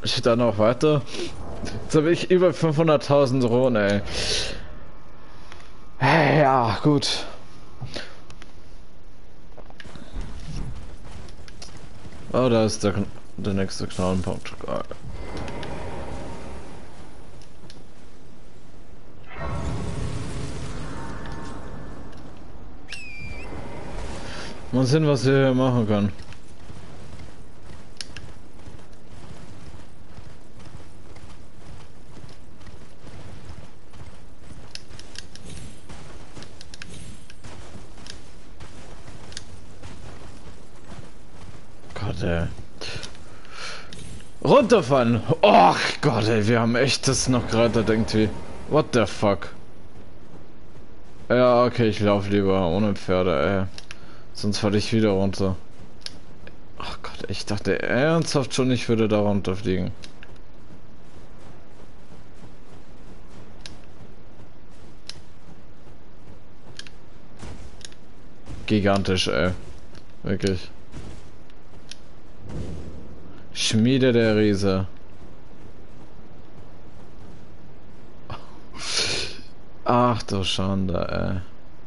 Steht da noch weiter? Jetzt habe ich über 500.000 Drohnen, ey. Hey, ja, gut. Oh, da ist der nächste Knallenpunkt. Geil. Mal sehen, was wir hier machen können. Gott, ey. Runterfahren! Oh Gott, ey, wir haben echt das noch gerade irgendwie. What the fuck? Ja, okay, ich laufe lieber ohne Pferde, ey. Sonst falle ich wieder runter. Ach Gott, ich dachte ernsthaft schon, ich würde da runterfliegen. Gigantisch, ey. Wirklich. Schmiede der Riese. Ach du Schande, ey.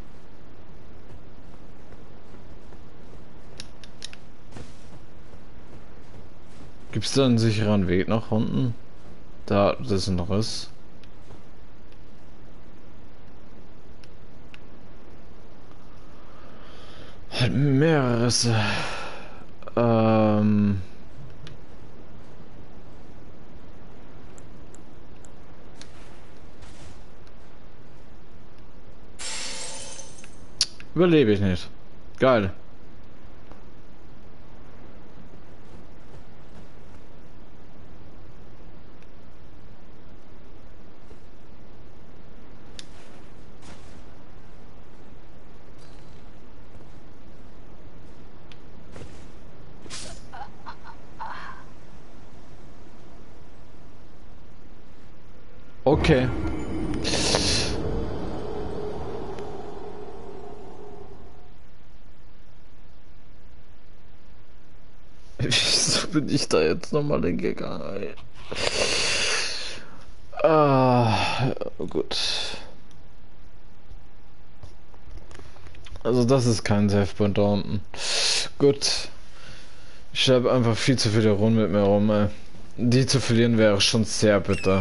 Gibt's da einen sicheren Weg nach unten? Da, das ist ein Riss. Halt mehrere Risse. Überlebe ich nicht. Geil. Okay. Wieso bin ich da jetzt nochmal hingegangen? Ey? Ah, gut. Also das ist kein Safe-Point da unten. Gut. Ich schreibe einfach viel zu viele Runden mit mir rum, ey. Die zu verlieren wäre schon sehr bitter.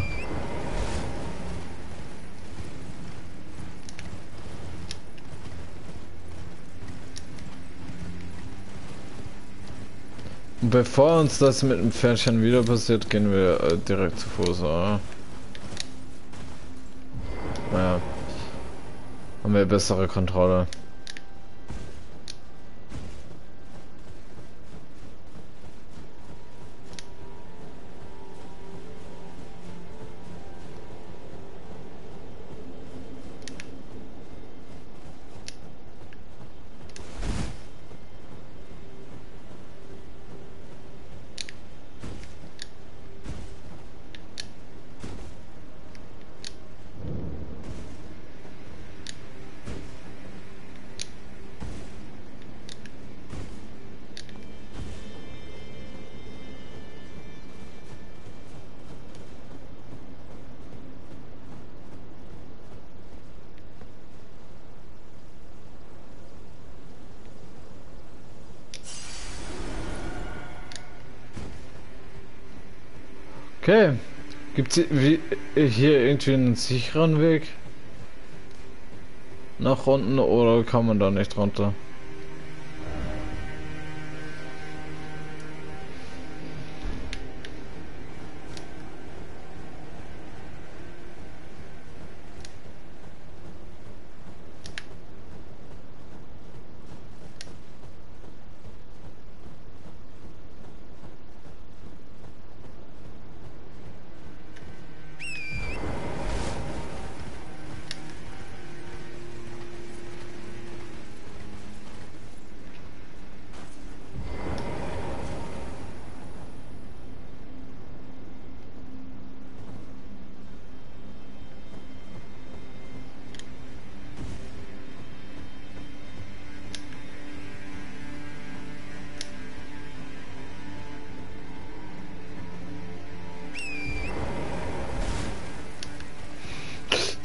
Und bevor uns das mit dem Pferdchen wieder passiert, gehen wir direkt zu Fuß, oder? Naja. Haben wir bessere Kontrolle. Okay. Gibt's hier irgendwie einen sicheren Weg nach unten oder kann man da nicht runter?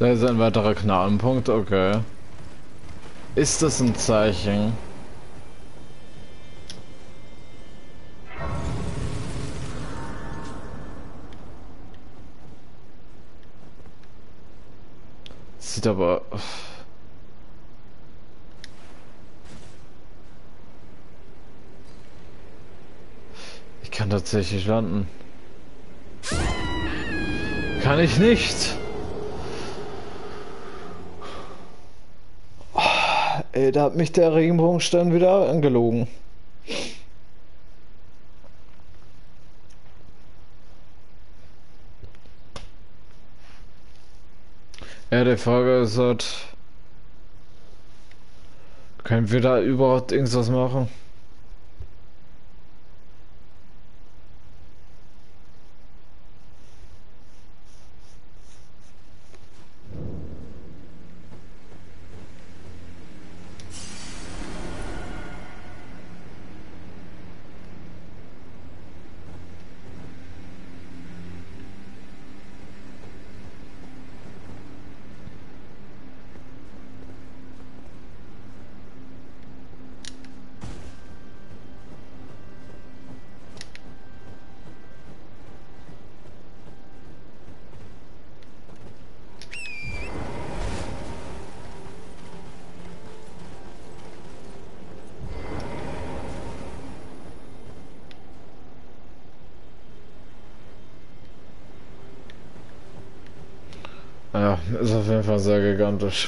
Da ist ein weiterer Knallenpunkt, okay. Ist das ein Zeichen? Sieht aber... Ich kann tatsächlich landen. Kann ich nicht. Ey, da hat mich der Regenbogenstein wieder angelogen. Ja, die Frage ist halt, können wir da überhaupt irgendwas machen? Ja, ist auf jeden Fall sehr gigantisch.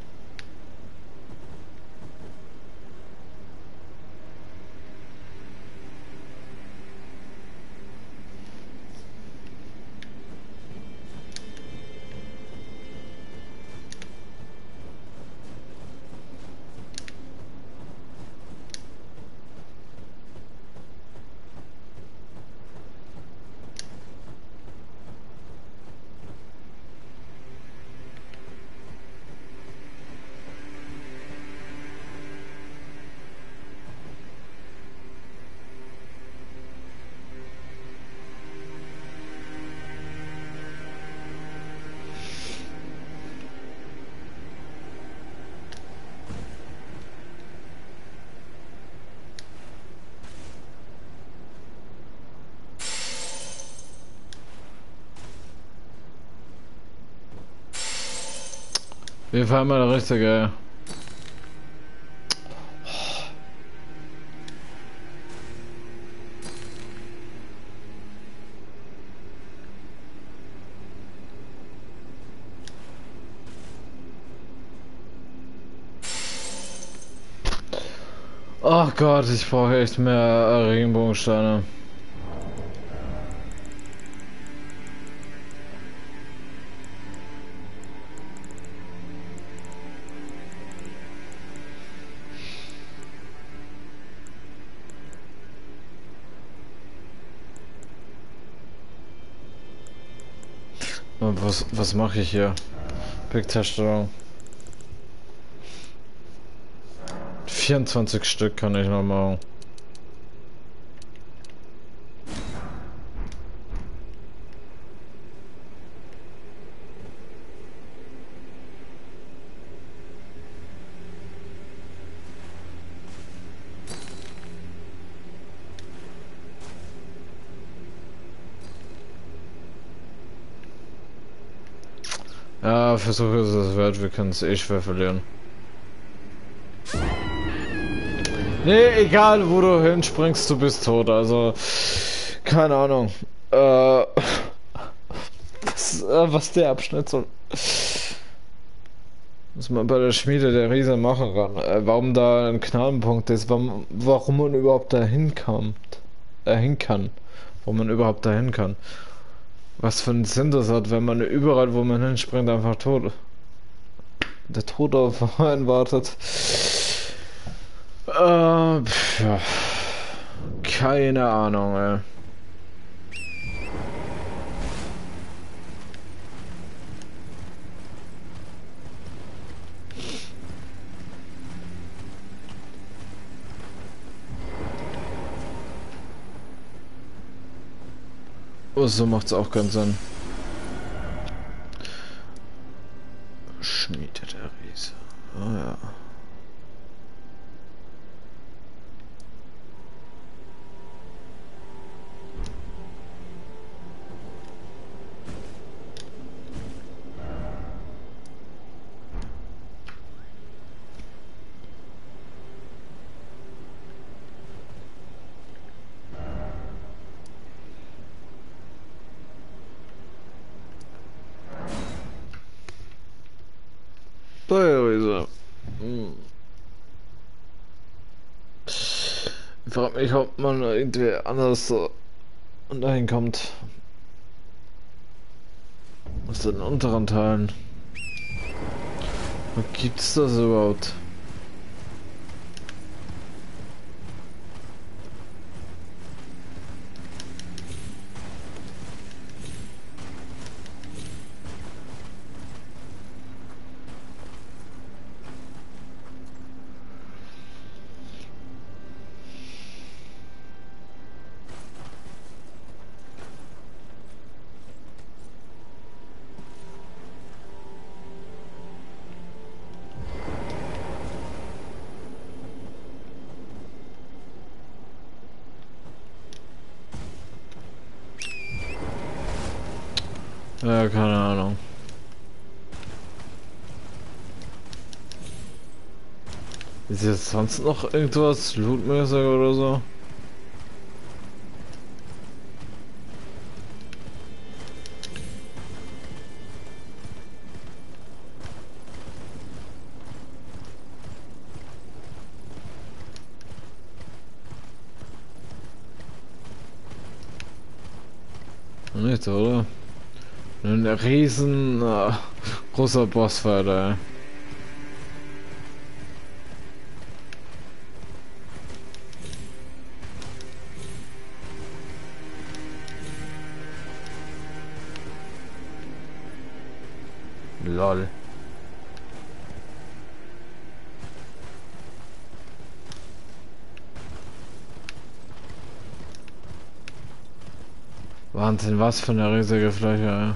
Wir fahren mal der richtige. Oh Gott, ich brauche echt mehr Regenbogensteine. Was mache ich hier? Pickherstellung. 24 Stück kann ich noch machen. Ja, Versuch ist es wert, wir können es eh schwer verlieren. Nee, egal wo du hinspringst, du bist tot, also keine Ahnung. Was der Abschnitt soll. Was man bei der Schmiede der Riese machen kann. Warum da ein Knallenpunkt ist, warum man überhaupt dahin kann. Warum man überhaupt dahin kann. Was für einen Sinn das hat, wenn man überall, wo man hinspringt, einfach tot. Der Tod auf einen wartet. Ja. Keine Ahnung, ey. Oh, so macht's auch keinen Sinn. Steuerriese. Ich frage mich, ob man irgendwie anders dahin kommt. Aus den unteren Teilen. Was gibt's das überhaupt? Ja, keine Ahnung. Ist jetzt sonst noch irgendwas lootmäßig oder so? Nicht, oder? Ein riesen großer Bossfight, ey. Lol. Wahnsinn, was für eine riesige Fläche, ey.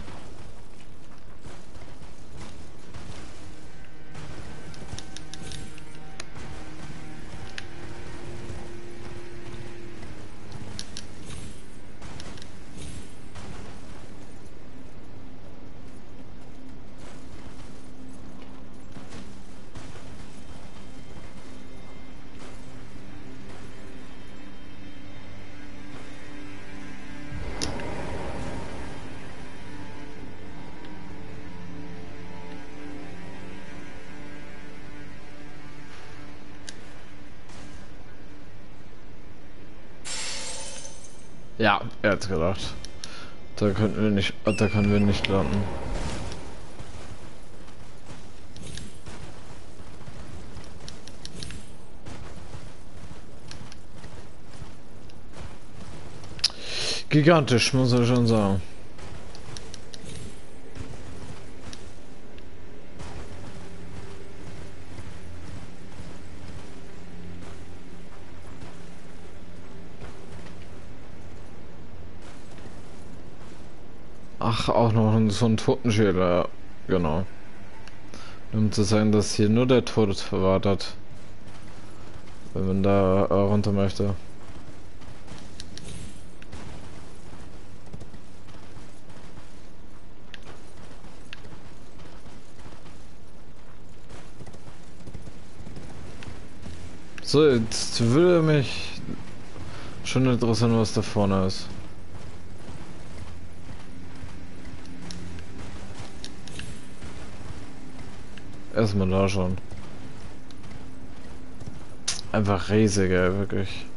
Ja, er hat's gedacht. Da können wir nicht landen. Gigantisch, muss ich schon sagen. Ach, auch noch so ein Totenschädel, ja, genau. Um zu sagen, dass hier nur der Tod verwahrt hat. Wenn man da runter möchte. So, jetzt würde mich schon interessieren, was da vorne ist. Erstmal da schon. Einfach riesig, ey, wirklich.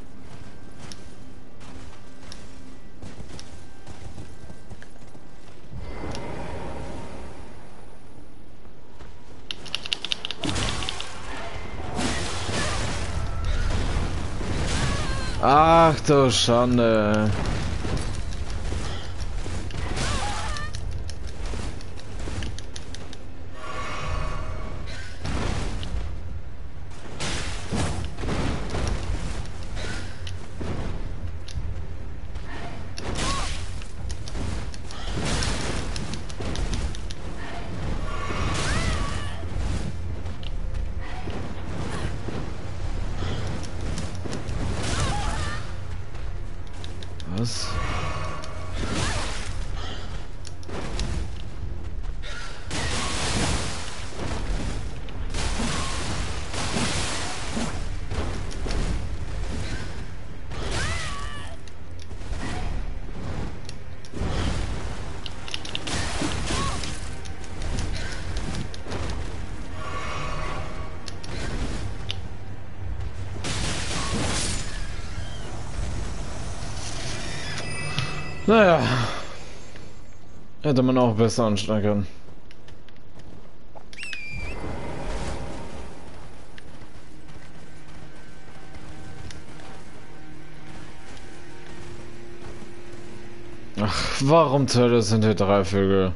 Ach du Schande. Was? Naja, hätte man auch besser anstellen können. Ach, warum zur Hölle sind hier 3 Vögel?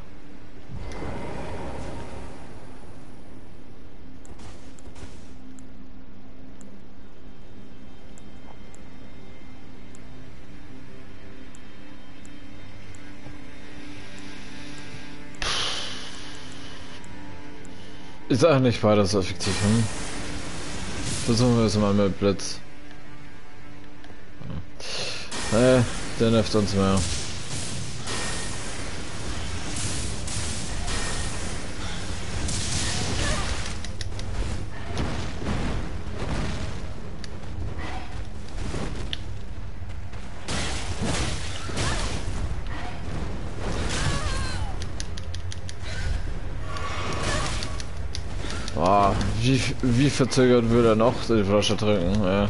Ist eigentlich beides effektiv, hm? Versuchen wir es mal mit Blitz. Der nervt uns mehr. Oh, wie verzögert würde er noch die Flasche trinken? Ja.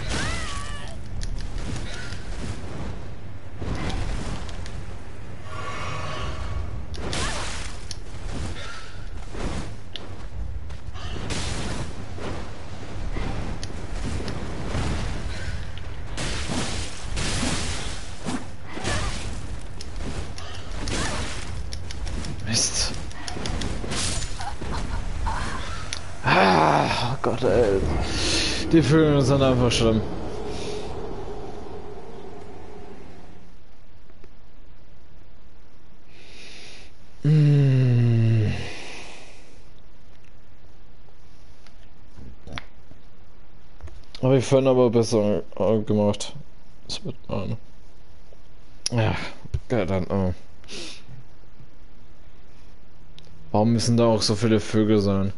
Mist. Ah, oh Gott, ey. Die Vögel sind einfach schlimm. Habe ich vorhin aber besser gemacht. Das wird man. Ja, geil dann. Oh. Warum müssen da auch so viele Vögel sein?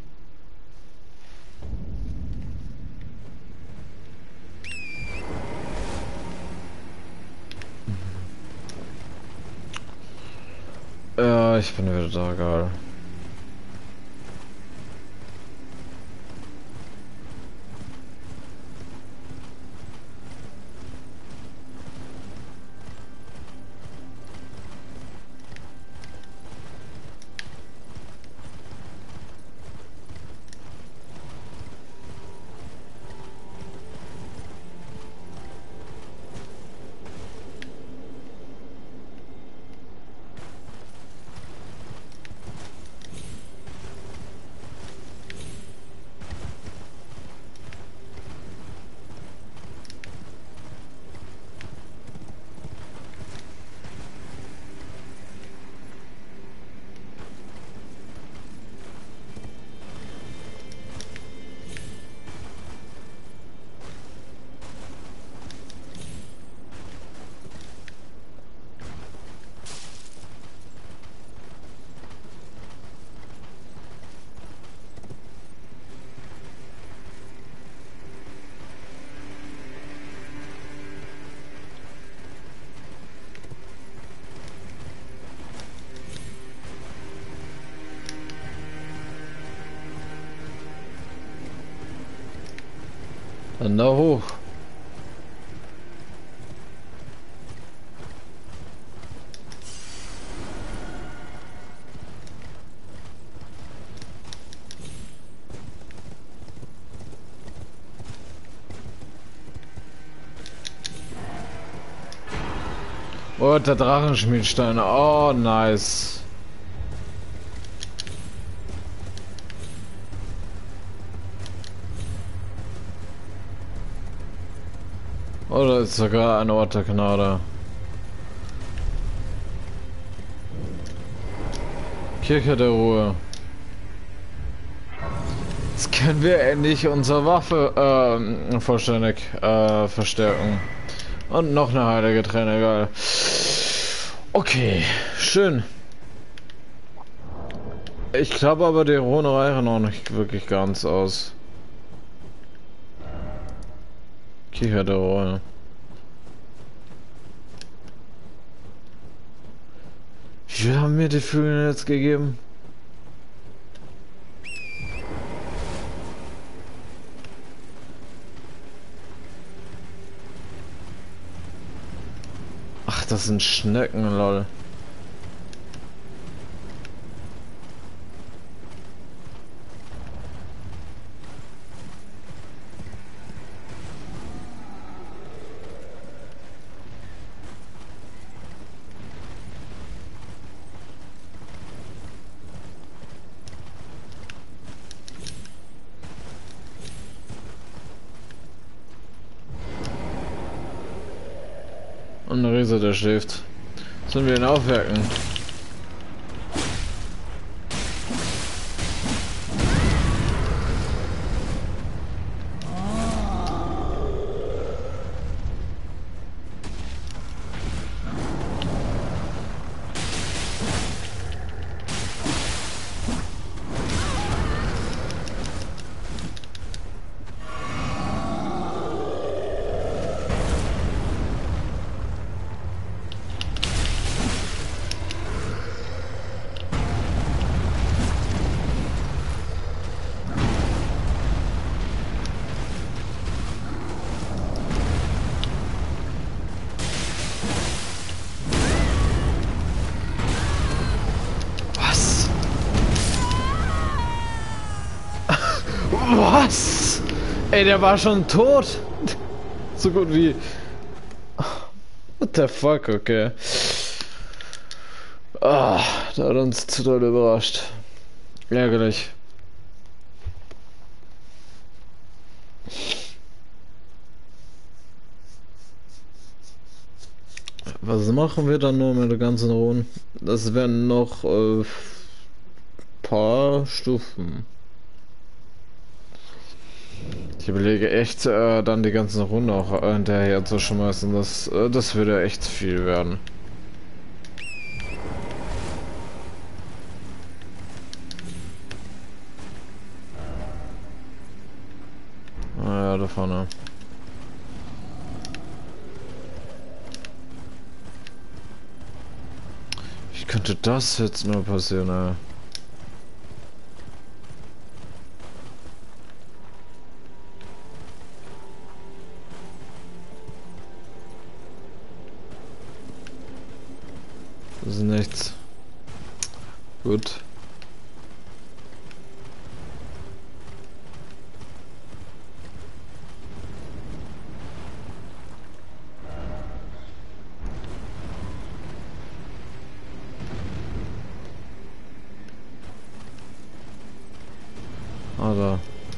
Ja, ich bin wieder da, geil. Dann da hoch. Oh, der Drachenschmiedstein. Oh, nice. Oder ist sogar ein Ort der Gnade. Kirche der Ruhe. Jetzt können wir endlich unsere Waffe vollständig verstärken. Und noch eine heilige Träne, geil. Okay, schön. Ich glaube aber, die Rune reichen noch nicht wirklich ganz aus. Kirche der Ruhe. Wie viel haben mir die Vögel jetzt gegeben? Ach, Ach, das sind Schnecken, lol. Und ein Riese, der schläft. Sollen wir ihn aufwecken? Was? Ey, der war schon tot. So gut wie... What the fuck, okay. Ah, der hat uns zu doll überrascht. Ärgerlich. Was machen wir dann nur mit der ganzen Ruhen? Das wären noch paar Stufen. Ich überlege echt, dann die ganzen Runden auch hinterher zu schmeißen. Das würde echt viel werden. Ah ja, da vorne. Wie könnte das jetzt nur passieren, ey? Das ist nichts. Gut. Ah, da.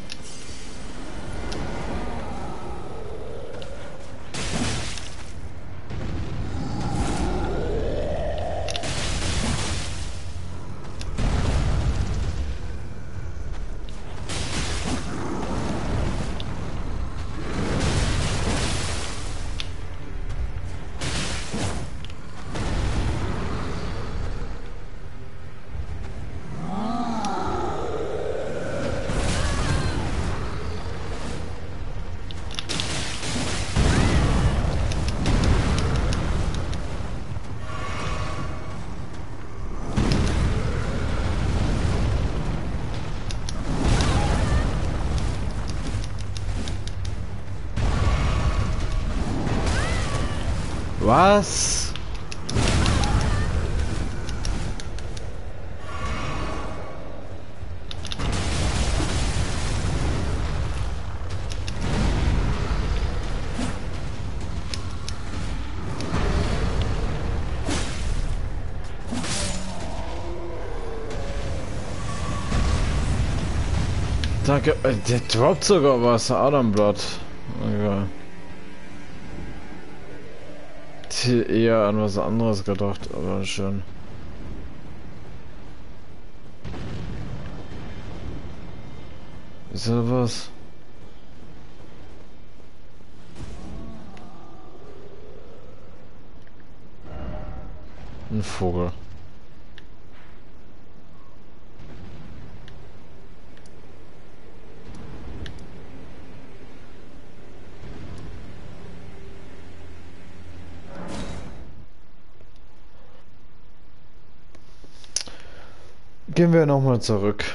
Was? Danke, der droppt sogar was, Adamblatt. Okay. Eher an was anderes gedacht, aber schön. Ist da was? Ein Vogel. Gehen wir nochmal zurück.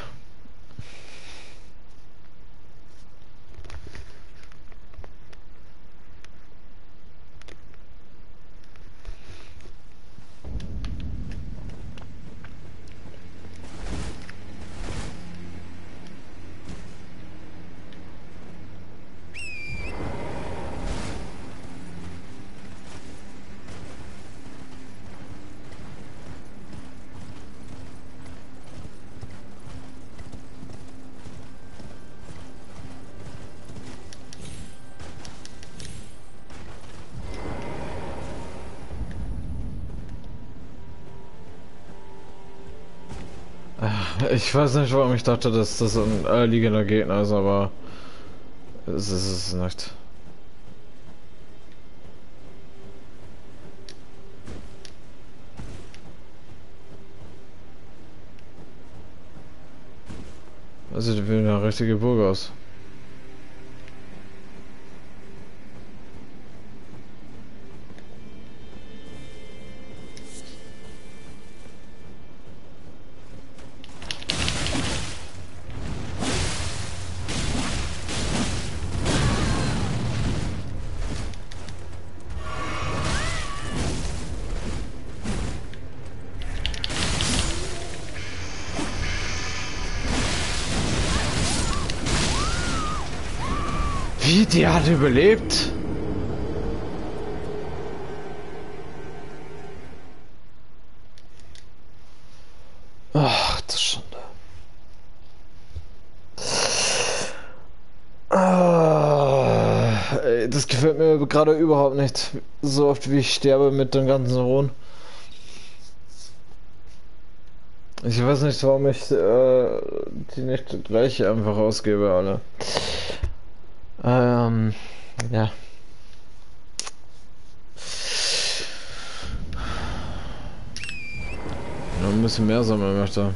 Ich weiß nicht, warum ich dachte, dass das ein liegender Gegner ist, aber es ist es nicht. Also sieht wie eine richtige Burg aus. Wie, die hat überlebt? Ach, das Schande. Ey, das gefällt mir gerade überhaupt nicht. So oft wie ich sterbe mit den ganzen Ruhen. Ich weiß nicht, warum ich die nicht gleich einfach ausgebe, alle. Ja. Noch ein bisschen mehr sammeln möchte.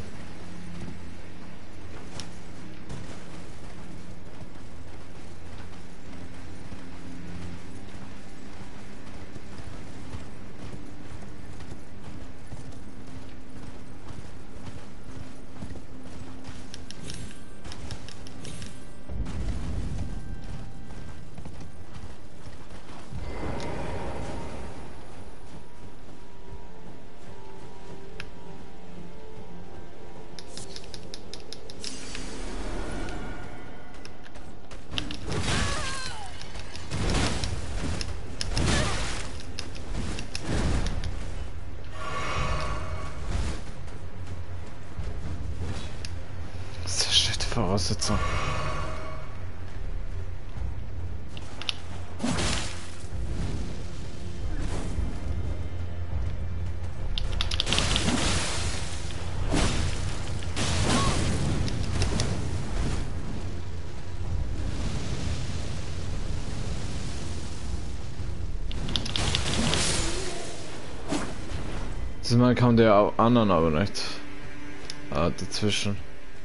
Sehr schlechte Voraussetzung. Diesmal kam der anderen aber nicht. Dazwischen.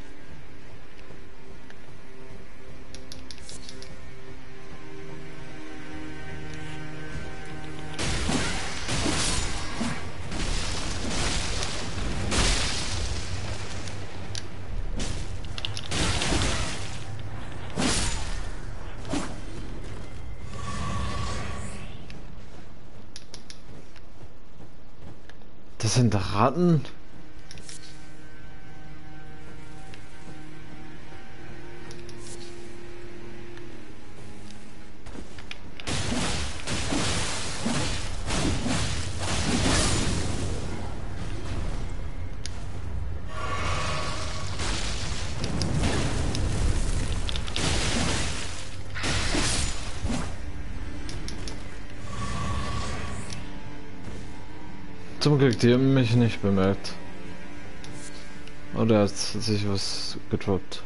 Das sind Ratten? Zum Glück, die haben mich nicht bemerkt. Oder hat sich was gedroppt.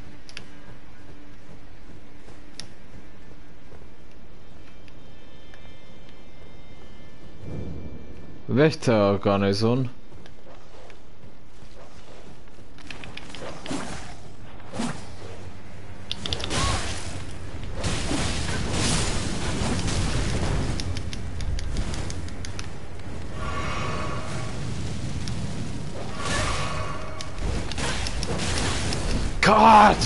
Wächtergarnison. Gott!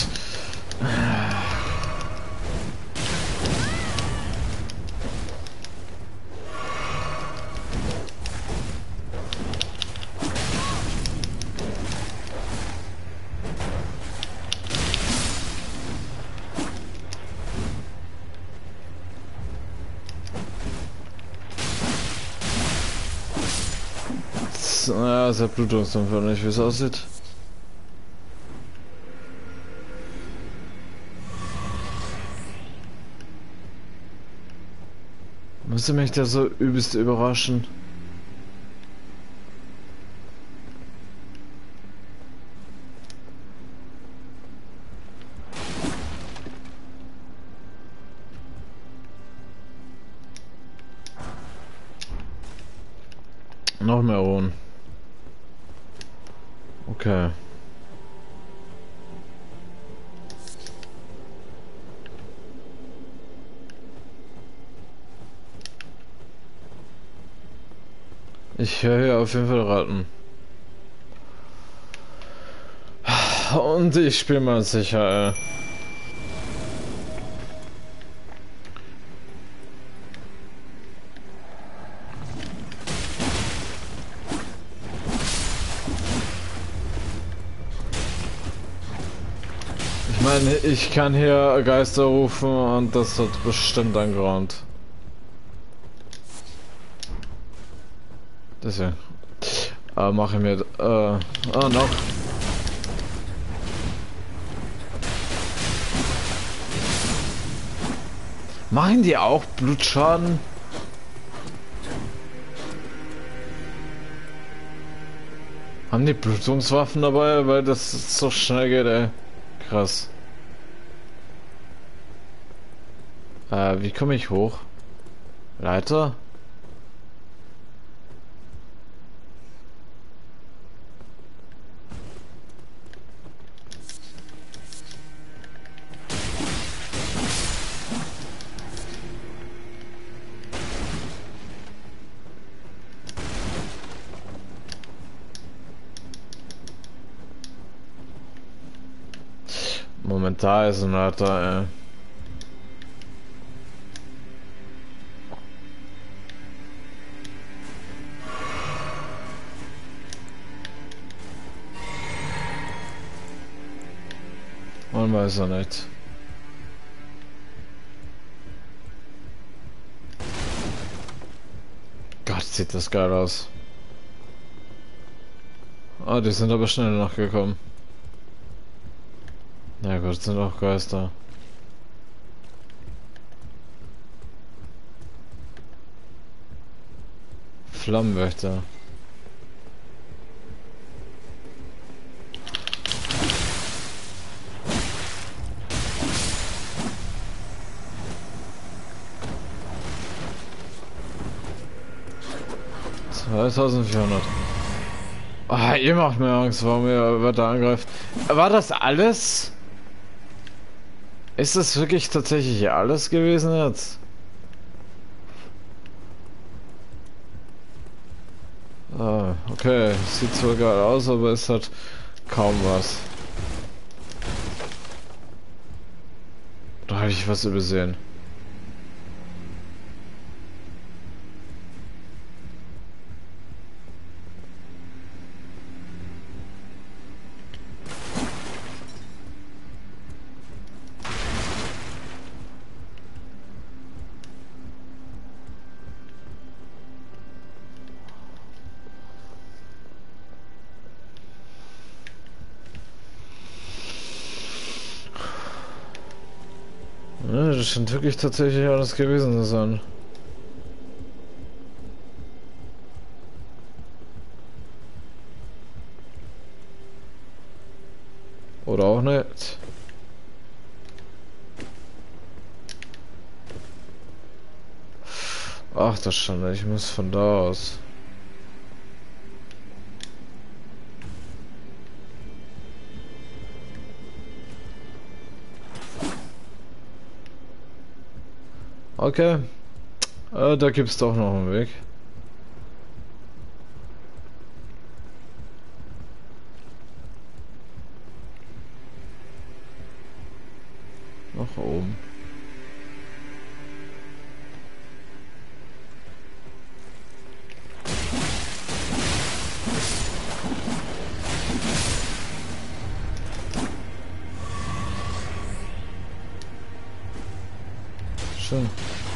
Naja, ist ja Blutungsunfall nicht, wie es aussieht. Müsste mich da so übelst überraschen. Noch mehr Ruhen. Okay. Ich höre hier auf jeden Fall Ratten. Und ich spiele mal sicher, ey. Ich meine, ich kann hier Geister rufen und das hat bestimmt einen Grund. Deswegen. Mache ich mir. Noch. Machen die auch Blutschaden? Haben die Blutungswaffen dabei? Weil das so schnell geht, ey. Krass. Wie komme ich hoch? Leiter? Momentan ist ein Leiter, ey. Man weiß er nicht. Gott, sieht das geil aus. Ah, die sind aber schnell nachgekommen. Ja gut, sind auch Geister. Flammenwächter. $2400. Ah, ihr macht mir Angst, warum ihr weiter angreift. War das alles? Ist das wirklich tatsächlich alles gewesen jetzt? Ah, okay. Sieht zwar geil aus, aber es hat kaum was. Da habe ich was übersehen. Ja, das scheint wirklich tatsächlich alles gewesen zu sein. Oder auch nicht. Ach, das schon, ich muss von da aus. Okay. Da gibt's doch noch einen Weg. Nach oben. Schön.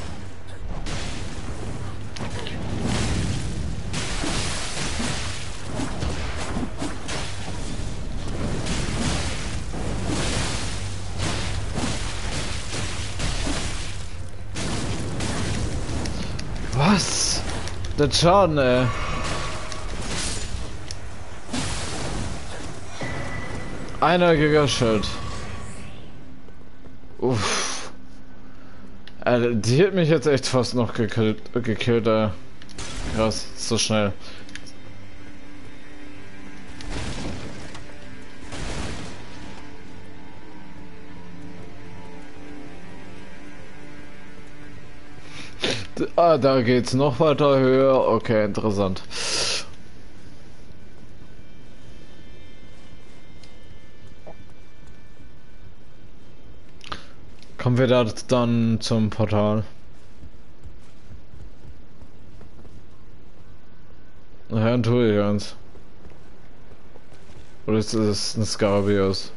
Was? Der Schaden, ey. Einäugiger Schild. Uff. Die hat mich jetzt echt fast noch gekillt, ey. Krass, so schnell. Ah, da geht's noch weiter höher. Okay, interessant. Kommen wir da dann zum Portal? Ja, tue ich eins. Oder ist es ein Scarabeus?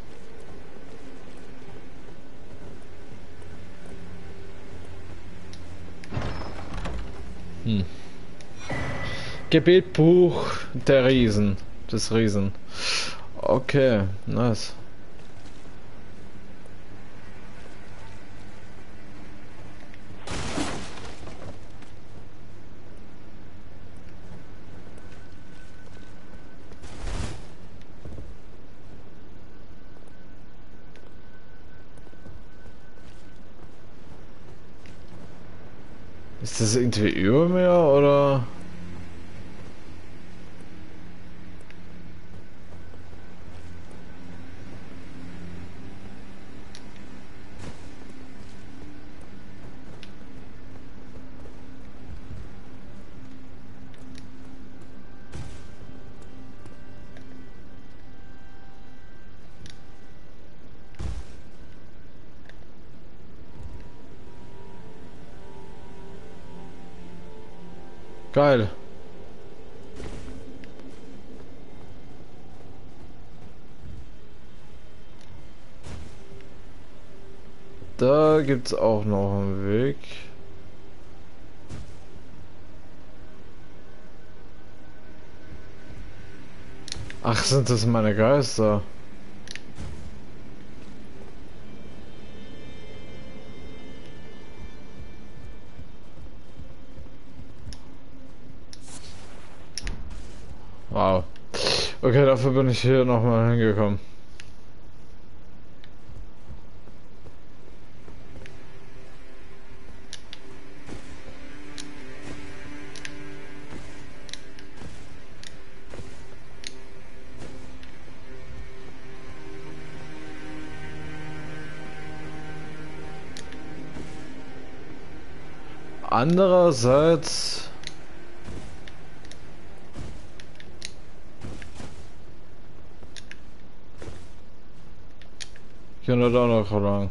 Hm. Gebetbuch der Riesen. Des Riesen. Okay, nice. Ist das irgendwie über mir oder? Geil. Da gibt's auch noch einen Weg. Ach, sind das meine Geister? Wow. Okay, dafür bin ich hier nochmal hingekommen. Andererseits... Ich kann da auch noch lang.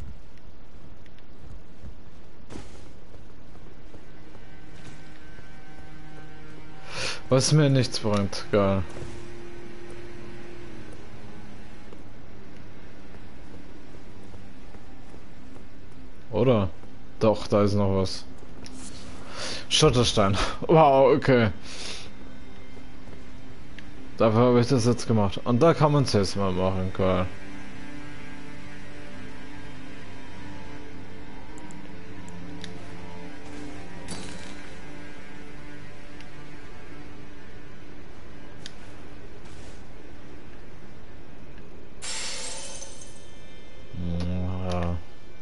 Was mir nichts bringt, geil. Oder? Doch, da ist noch was. Schotterstein. Wow, okay. Dafür habe ich das jetzt gemacht. Und da kann man es jetzt mal machen, geil. Ja.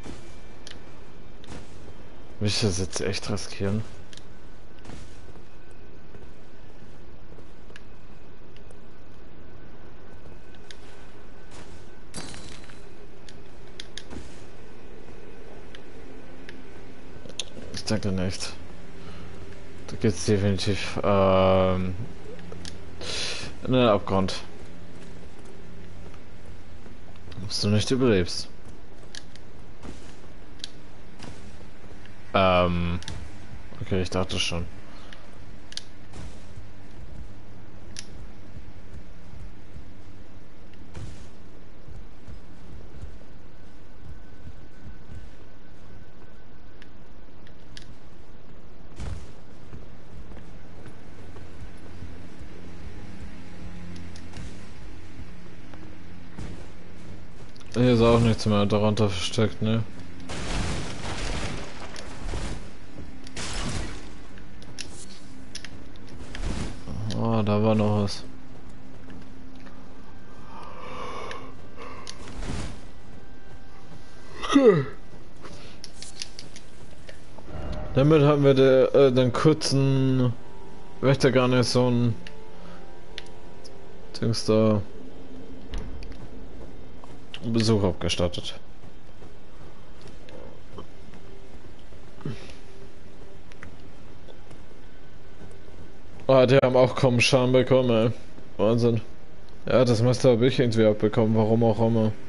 Will ich das jetzt echt riskieren? Ich denke nicht. Da geht's definitiv in den Abgrund. Ob du nicht überlebst. Okay, ich dachte schon. Hier ist auch nichts mehr darunter versteckt, ne? Oh, da war noch was. Damit haben wir den kurzen Wächtergarnison Dings da Besuch abgestattet. Ah, die haben auch kaum Schaden bekommen, ey. Wahnsinn. Ja, das müsste aber ich irgendwie abbekommen, warum auch immer.